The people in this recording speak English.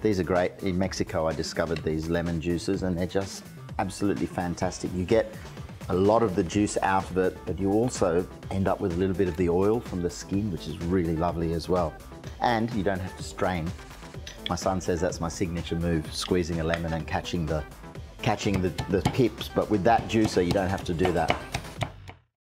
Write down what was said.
These are great. In Mexico, I discovered these lemon juices and they're just absolutely fantastic. You get a lot of the juice out of it, but you also end up with a little bit of the oil from the skin, which is really lovely as well. And you don't have to strain. My son says that's my signature move, squeezing a lemon and catching the pips, but with that juicer, you don't have to do that.